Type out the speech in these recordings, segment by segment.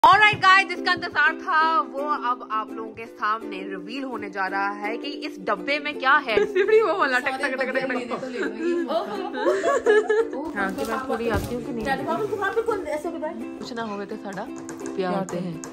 Alright guys, जिसका इंतजार था वो अब आप लोगों के सामने रिवील होने जा रहा है कि इस डब्बे में क्या है। वो वाला टक टक टक टक मैं थोड़ी आती हूँ कि नहीं कुछ ना होवे तो साड़ा प्यार आते हैं।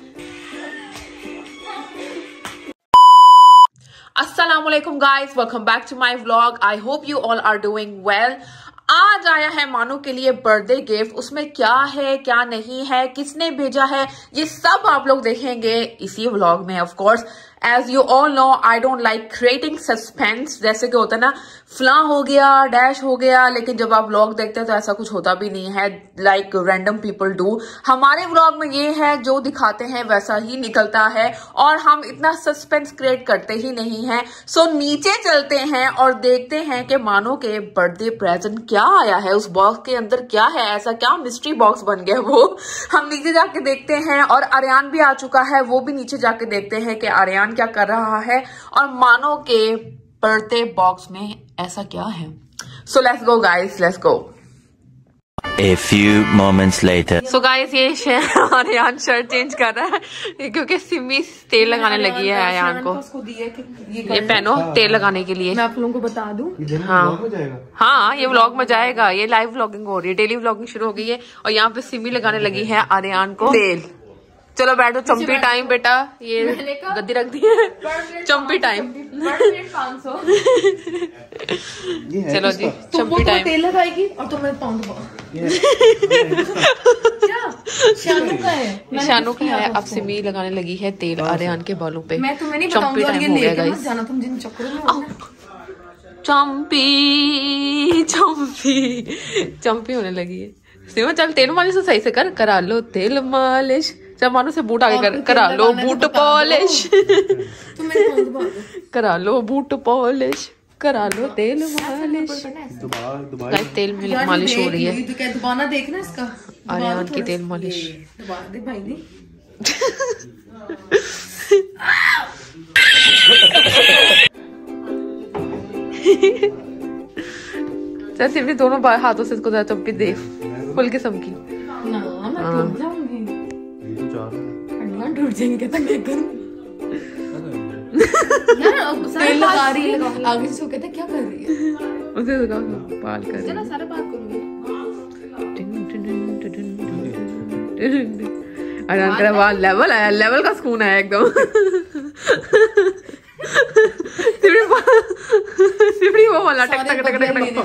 अस्सलामुअलैकुम guys, welcome back to my vlog. I hope you all are doing well. आज आया है मानो के लिए बर्थडे गिफ्ट। उसमें क्या है क्या नहीं है, किसने भेजा है, ये सब आप लोग देखेंगे इसी व्लॉग में। Of course as you all know I don't like creating suspense. जैसे कि होता है ना फ्ला हो गया, डैश हो गया, लेकिन जब आप व्लॉग देखते हैं तो ऐसा कुछ होता भी नहीं है लाइक रैंडम पीपल डू। हमारे व्लॉग में ये है जो दिखाते हैं वैसा ही निकलता है और हम इतना सस्पेंस क्रिएट करते ही नहीं है। सो नीचे चलते हैं और देखते हैं कि मानो के बर्थडे प्रेजेंट क्या आया है, उस बॉक्स के अंदर क्या है, ऐसा क्या मिस्ट्री बॉक्स बन गया वो हम नीचे जाके देखते हैं। और आर्यन भी आ चुका है, वो भी नीचे जाके देखते हैं कि आर्यन क्या कर रहा है और मानो के बर्थडे बॉक्स में ऐसा क्या है। So let's go guys, let's go. A few moments later. So guys, ये आर्यन शर्ट चेंज कर रहा है क्योंकि सिमी तेल लगाने लगी है आर्यन को। ये पहनो तेल लगाने के लिए। मैं आप लोगों को बता दूं। हाँ, ये व्लॉग में जाएगा। ये लाइव व्लॉगिंग हो रही है, डेली व्लॉगिंग शुरू हो गई है और यहाँ पे सिमी लगाने लगी है आर्यन को तेल। चलो बैठो, चंपी टाइम बेटा। ये गद्दी रख दी है, चंपी टाइम। चलो जी, चंपी टाइम। तेल लगाएगी और तुम्हें पाउंड शानू का है। अब सिमी लगाने लगी है तेल आर्यन के बालों पे। मैं तुम्हें नहीं बताऊंगी और ये लेके मत जाना तुम जिन चक्करों में। चंपी चंपी चंपी होने लगी है। सिमा चल तेल मालिश तो सही से करा लो तेल मालिश। जब मानो से बूट आगे करा लो बूट पॉलिश। करा लो बूट पॉलिश, करा लो तेल मालिश। तेल मालिश हो रही है। दुबारा देखना इसका आर्यन की तेल मालिश। दे भाई दी। सिर्फ दोनों हाथों से इसको चमकी दे फुल किस्म की। टूट जाएंगे तो मैं करूं। तेल लगा रही है आगे से, कहते क्या कर रही है उसे बाल कर रही है। सारा बाल करूंगी। आर्यन का बाल लेवल आया, लेवल का सुकून आया एकदम। सिमड़ी वो वाला टक टक टक टक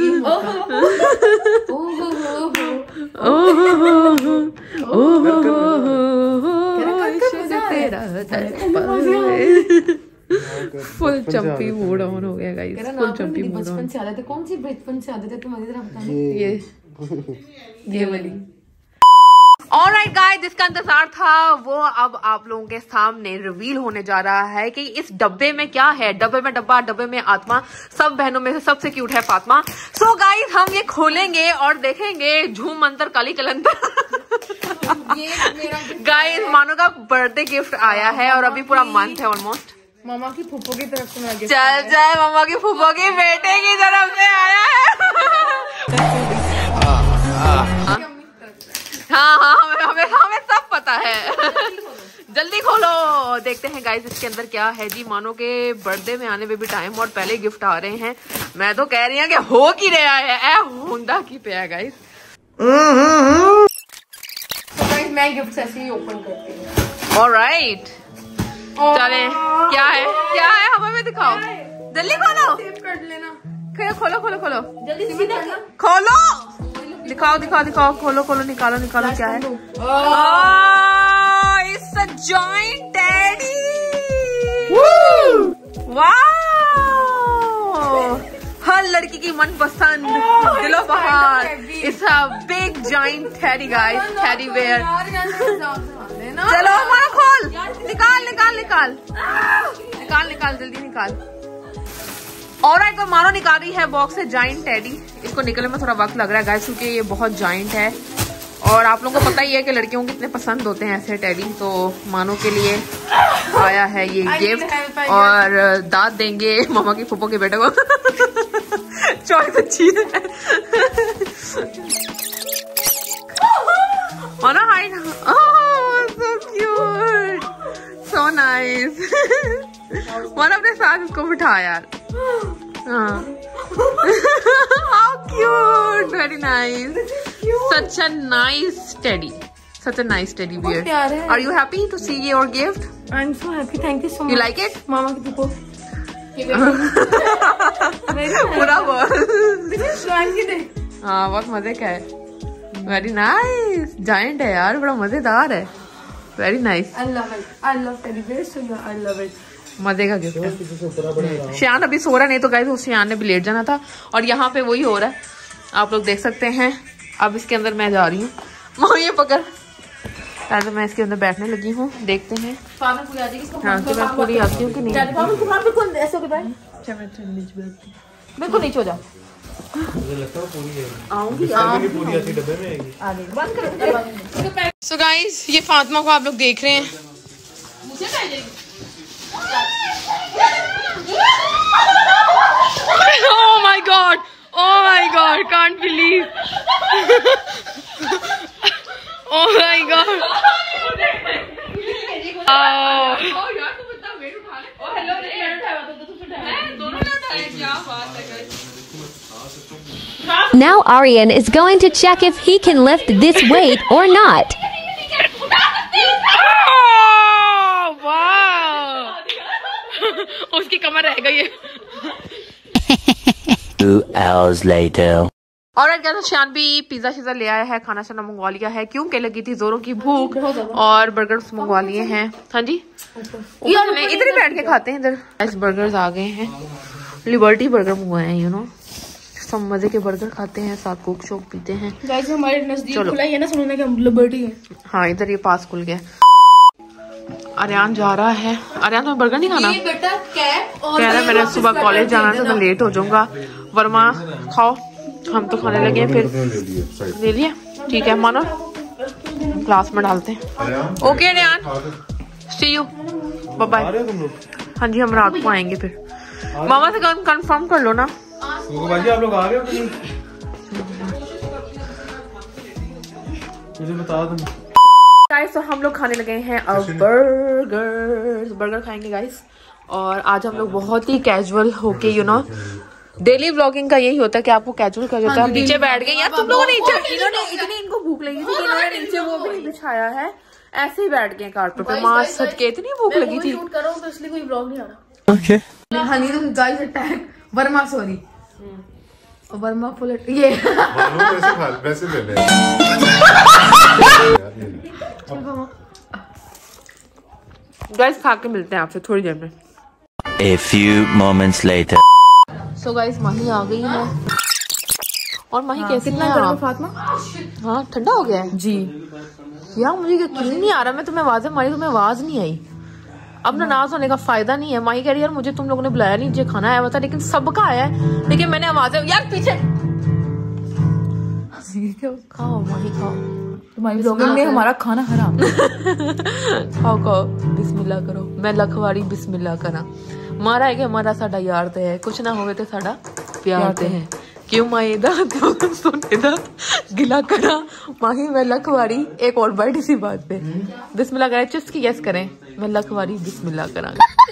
फुल चंपी मूड ऑन हो गया guys, full champi mood on. बचपन से आदत है। कौन सी बचपन से आदत है तुम्हारी तरह बताना? ये वाली। ऑलराइट गाइस, जिसका इंतजार था वो अब आप लोगों के सामने रिवील होने जा रहा है कि इस डब्बे में क्या है। डब्बे में डब्बा, डब्बे में आत्मा। सब बहनों में से सबसे क्यूट है फातिमा। सो गाइस, हम ये खोलेंगे और देखेंगे झूम मंतर काली कलंतर। गाइस, मानो का बर्थडे गिफ्ट आया है और अभी पूरा मंथ है ऑलमोस्ट। मामा की फूफो की तरफ से मैं चल जाए, मामा की फूफो की बेटे की तरफ से आया है। हाँ, हमें सब पता है। जल्दी खोलो, देखते हैं गाइस इसके अंदर क्या है जी। मानो के बर्थडे में आने में भी टाइम और पहले गिफ्ट आ रहे हैं। मैं तो कह रही हूँ कि हो की रहा है, होंदा की पे है गाइस। मैं गिफ्ट ऐसे ही ओपन करती हूँ। ऑलराइट, चले क्या है क्या है, हमें भी दिखाओ। जल्दी खोलो, कर लेना। खोलो खोलो खोलो, जल्दी सीधा खोलो, दिखाओ दिखाओ दिखाओ, खोलो खोलो, निकालो निकालो, क्या है। It's a giant teddy. Wow, हर लड़की की मनपसंद दिलो बहार। It's a big giant teddy guys, teddy bear. चलो हमारा खोल, निकाल निकाल निकाल निकाल निकाल, जल्दी निकाल। ऑलराइट, तो मानो निकाल रही है बॉक्स से जाइंट टेडी। इसको निकलने में थोड़ा वक्त लग रहा है गाइस क्योंकि ये बहुत जाइंट है और आप लोगों को पता ही है कि लड़कियों को कितने पसंद होते हैं ऐसे टेडी। तो मानो के लिए आया है ये गिफ्ट और दाद देंगे मामा की फूफो के बेटे को। चॉइस अच्छी है। मानो हाइड, नाइस। मन अपने साथ उसको बिठा यार। हाँ how cute, very nice, such a nice teddy, such a nice teddy bear. Are you happy to see your gift? I'm so happy. Thank you so much. You like it? मामा की देखो। पूरा बोल। स्वान की देख। हाँ बहुत मजे का है। Very nice. Giant है यार, बड़ा मजेदार है। Very nice. I love it. I love teddy bears. So yeah, I love it. मजे का गिफ्ट है। श्यान अभी सो रहा, नहीं तो गाइस श्यान ने भी लेट जाना था। और यहाँ पे वही हो रहा है, आप लोग देख सकते हैं। अब इसके अंदर मैं जा रही हूँ। ये पकड़, तो मैं इसके अंदर बैठने लगी हूँ, देखते हैं। हाँ तो मैं पूरी आती हूँ कि नहीं। बिल्कुल नीचे हो जा। सो गाइस ये फातिमा को आप लोग देख रहे हैं। Oh my God! Oh my God! Can't believe! Oh my God! Now Aryan is going to check if he can lift this weight or not. Oh, wow! उसकी कमर रह गई है। 2 hours later. और क्या तो श्यान भी पिज्जा शिज़ा ले आया है, खाना शाना मंगवा लिया है क्योंकि लगी थी जोरों की भूख, और बर्गर्स मंगवा लिए हैं। हाँ जी इधर ही बैठ के खाते हैं। इधर बर्गर्स आ गए हैं, लिबर्टी बर्गर मंगवाए हैं, यू नो सब मजे के बर्गर खाते हैं, साथ कोक शोक पीते हैं। हमारे नजदीक खुला है ना, सुनने के हम लिबर्टी है। हाँ इधर ये पास खुल गया। आर्यन जा रहा है। आर्यन तुम्हें बर्गर नहीं खाना? कह रहा है मैंने सुबह कॉलेज जाना है तो मैं लेट हो जाऊंगा। वर्मा खाओ, हम तो खाने लगे हैं। फिर ले लिया, ठीक है मानो क्लास में डालते हैं। Okay Aryan, see you, bye bye. हाँ जी हम रात को आएंगे। फिर मामा से कंफर्म कर लो ना। बाजी आप लोग आ गए हो कि नहीं? मुझे बता दो। गाइस तो हम लोग खाने लगे हैं अब बर्गर खाएंगे गाइस। और आज हम लोग बहुत ही कैजुअल होके, यू नो डेली व्लॉगिंग का यही होता है कि आपको कैजुअल कर देता है। हम नीचे बैठ गए यार, तुम लोगों ने इन्होंने इतनी इनको भूख लगी थी कि इन्होंने नीचे वो भी नहीं बिछाया है, ऐसे ही बैठ गए कारपेट पे। मां सच के इतनी भूख लगी थी। शूट करो तो इसलिए कोई व्लॉग नहीं आ रहा। Okay. हाँ नहीं तो guys attack Verma, sorry Verma full ये वैसे ले ले। गाइस खा के मिलते हैं आपसे थोड़ी देर में। A few moments later. So guys Mahi आ गई है। और माही कैसे कितना गर्म फातिमा? हाँ ठंडा हो गया है जी यार, मुझे यकीन नहीं आ रहा। मैं तुम्हें आवाज मारी, तुम्हें आवाज नहीं आई। अब नाराज होने का फायदा नहीं है। माही कह रही यार मुझे तुम लोगों ने बुलाया नहीं, मुझे खाना आया हुआ था, लेकिन सबका आया है, लेकिन मैंने आवाज यार पीछे खाओ माही खाओ, तुम्हारी व्लॉगिंग में हमारा खाना हराम। खाओ खाओ, बिस्मिल्लाह करो। मैं लखवाड़ी बिस्मिल्लाह करा। मारा है कि हमारा साडा यार ते है, कुछ ना होवे ते साडा प्यार ते है। क्यों माही दा तो सुने दा गिला करा। माही मैं लखवाड़ी। एक और बड़ी सी बात पे बिस्मिल्लाह करें, चुस्की गैस करें, मैं लखवाड़ी बिस्मिल्लाह करा।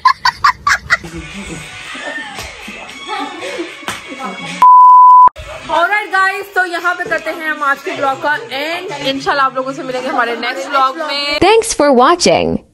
ऑलराइट गाइस, तो यहाँ पे करते हैं हम आज के ब्लॉग का एंड। इंशाल्लाह आप लोगों से मिलेंगे हमारे नेक्स्ट ब्लॉग में। Thanks for watching.